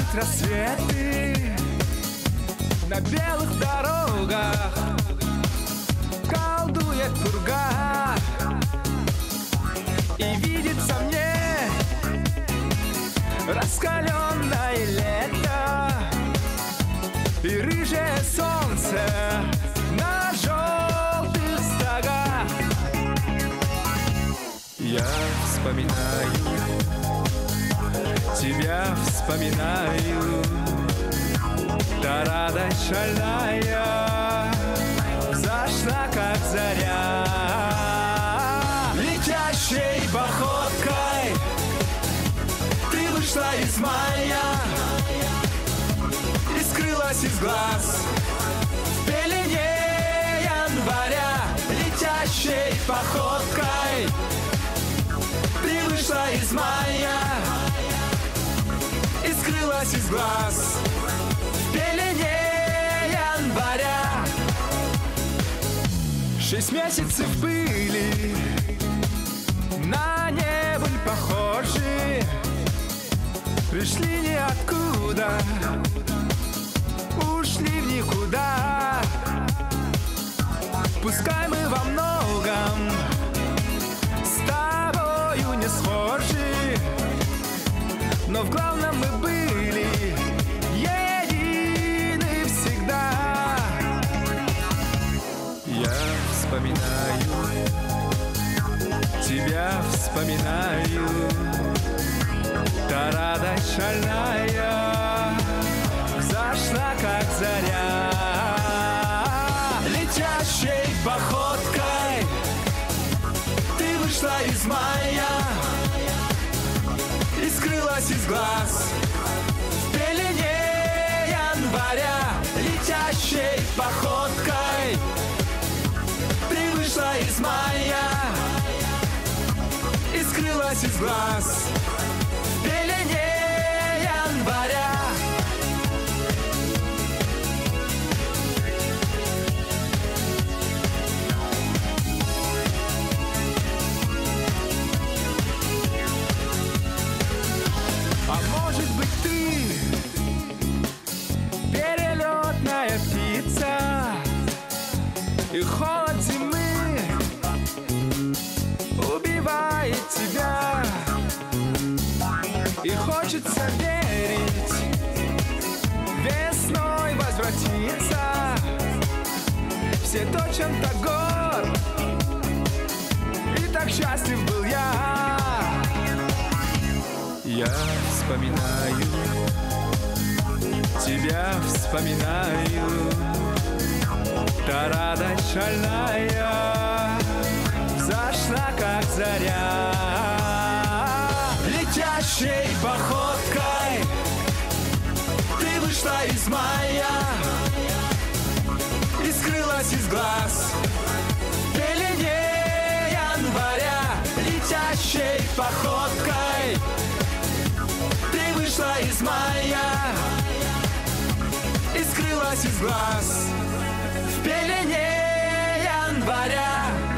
Рождают рассветы на белых дорогах, колдует пурга, и видится мне раскаленное лето и рыжее солнце на желтых стогах. Я вспоминаю, тебя вспоминаю, та радость шальная зашла, как заря. Летящей походкой ты вышла из мая и скрылась из глаз в пелене января. Летящей походкой ты вышла из мая и скрылась из глаз в пелене января. 6 месяцев были на небо похожи, пришли ниоткуда, ушли в никуда. Пускай мы во многом с тобою не схожи, но в главном мы были едины всегда. Я вспоминаю, тебя вспоминаю, та радость шальная зашла, как заря. Летящей походкой ты вышла из мая и скрылась из глаз в пелене января. Летящей походкой ты вышла из мая и скрылась из глаз в пелене января. А может быть ты перелетная птица, и холод зимы убивает тебя, и хочется верить, весной возвратиться. Все то, чем так горд, и так счастлив был я. Я вспоминаю, тебя вспоминаю, та радость шальная зашла, как заря. Летящей походкой ты вышла из мая и скрылась из глаз в пелене января. Летящей походкой ты вышла из мая и скрылась из глаз в пелене января.